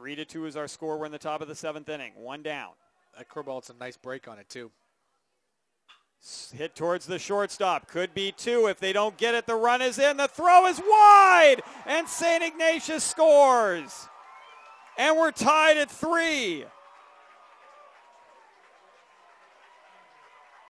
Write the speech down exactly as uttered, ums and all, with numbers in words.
Three to two is our score. We're in the top of the seventh inning. One down. That curveball, it's a nice break on it, too. Hit towards the shortstop. Could be two. If they don't get it, the run is in. The throw is wide. And Saint Ignatius scores. And we're tied at three.